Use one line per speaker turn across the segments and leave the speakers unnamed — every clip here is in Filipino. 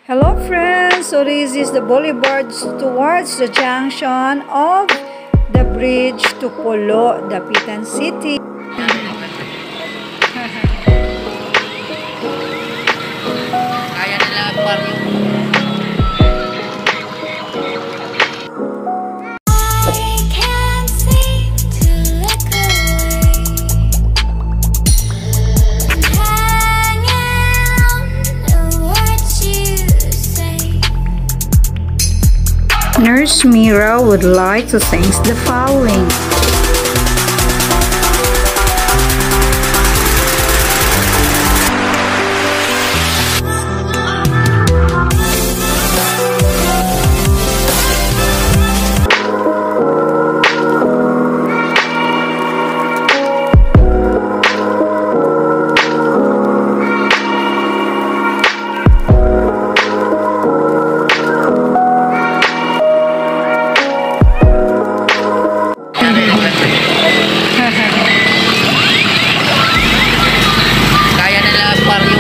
Hello friends, so this is the boulevard towards the junction of the bridge to Polo, Dapitan City.
Kaya nila parlo.
Nurse Mira would like to sing the following.
Kaya nila parlo.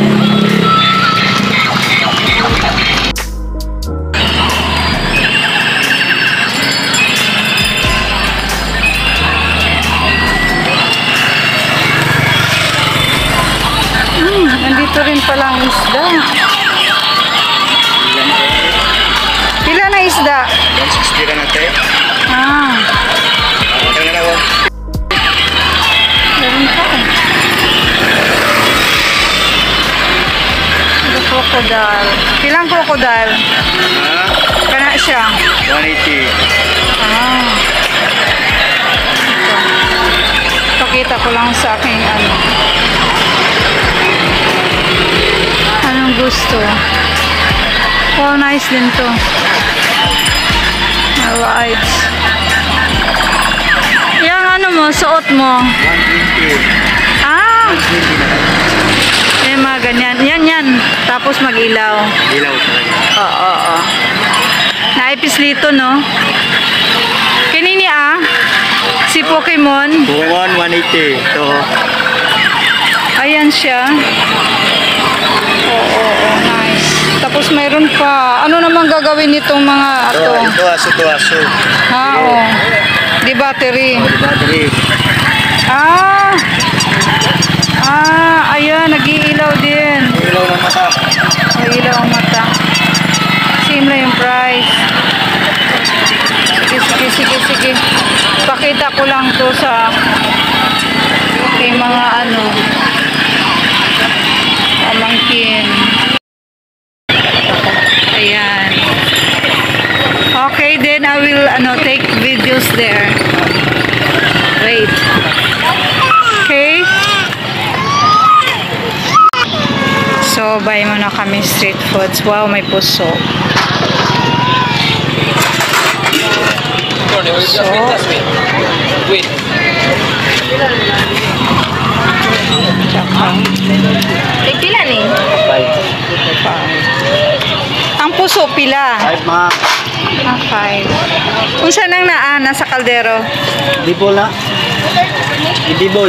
Nandito rin palang isda. Pila na isda?
160 na natin.
Ah,
Kaya na ako.
meron pa. Ito crocodile. Pilang crocodile?
Ha?
Kana siya.
180.
Ah. Ito. Pakita ko lang sa aking ano. Anong gusto? Wow, nice din to. Alright. Yung ano mo, suot mo.
120.
Ah!
120 na lang.
Yung mga ganyan. Yan. Tapos mag-ilaw.
Ilaw talaga.
Oo. Naipis dito, no? Kinini si Pokemon.
Pokemon 180. Ito.
Ayan siya. Oo, nice. Tapos mayroon pa. Ano naman gagawin nitong mga ato?
Ito aso to aso.
Ha, oo. Di battery.
Battery.
Ayan, nag-iilaw din.
Ilaw ng mata.
Nag-iilaw ang mata. Same lang yung price. Sige. Pakita ko lang to sa mga ano, pamangkin. Ayan. Okay, then I will take videos there. Wait. Okay. So, buy muna kami street foods. Wow, may puso. So,
Wait.
pila ni? 5. Ang puso pila?
5 ma.
5. Kung saan nang nasa kaldero?
Dibol na. Dibol.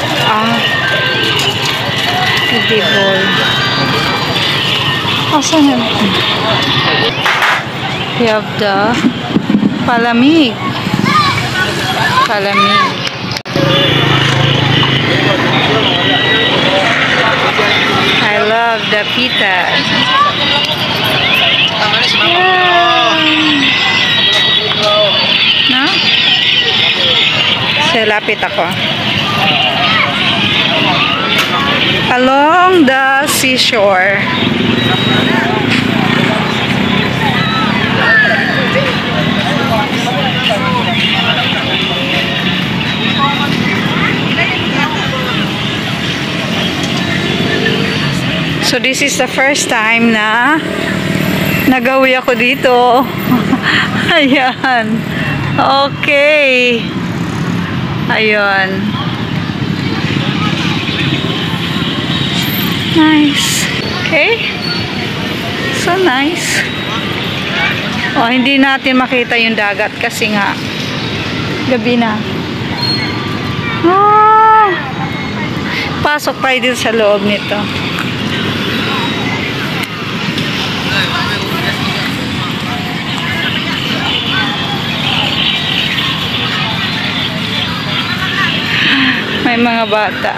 Dibol. Asan yun? We have the palamig. I love the pita. No? So, lapit ako. Along the seashore. So this is the first time na nagawi ako dito. Ayan. Okay. Ayun. Nice. Okay. So nice. Hindi natin makita yung dagat kasi nga gabi na. Pasok tayo dito sa loob nito. mga bata.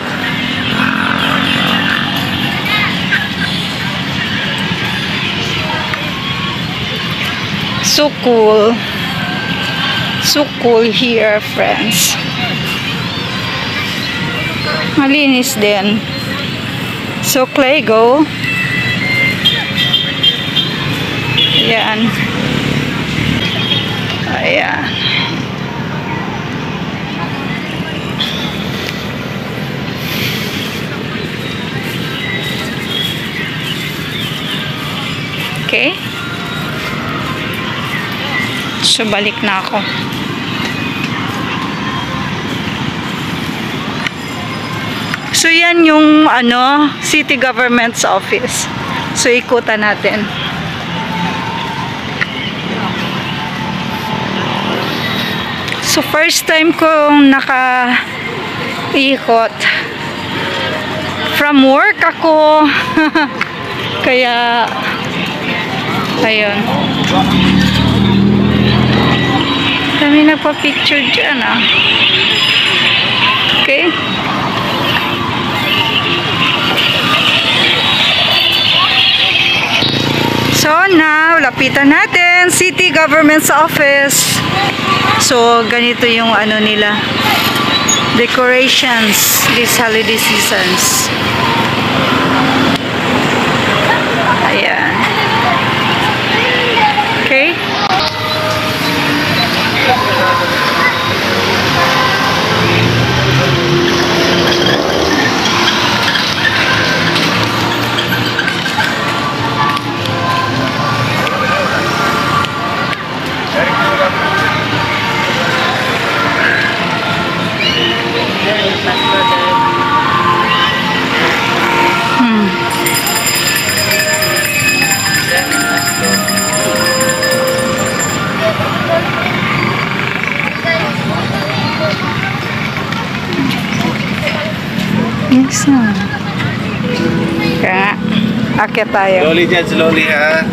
So cool. So cool here, friends. Malinis din. So, Clego. Ayan. Ayan. Okay. So, balik na ako. So, yan yung, city government's office. So, ikutan natin. So, first time kong naka-ikot. From work ako. Kaya, ayun. Kami nagpa-picture dyan, ah. Okay? So now, lapitan natin city government's office. So ganito yung nila, decorations this holiday seasons. Ayan. Okay. Yes, kaya akyat tayo.
Slowly dyan, slowly ha.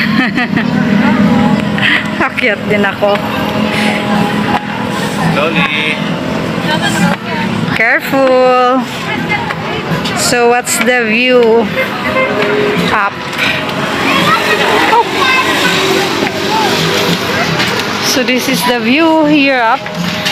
Akyat din ako.
Slowly.
Careful. So what's the view up? Oh. So this is the view here up.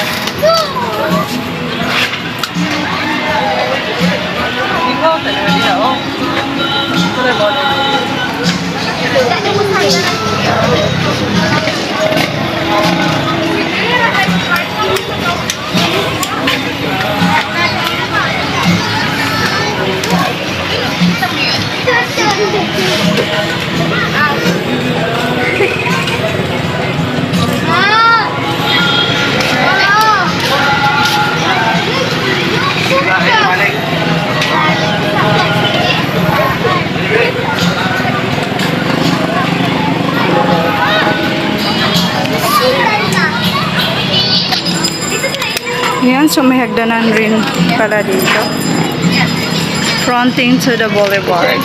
Yan, so may hagdanan rin pala dito. Fronting to the boulevard.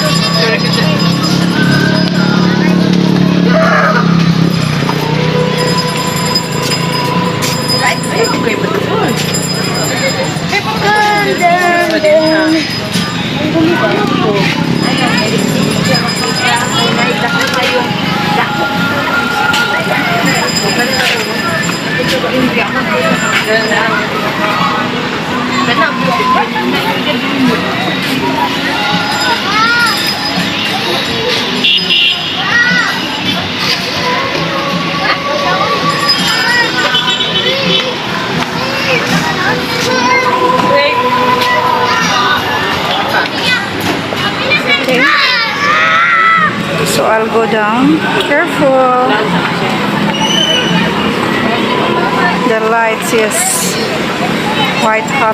So I'll go down. Careful. The lights is quite hot.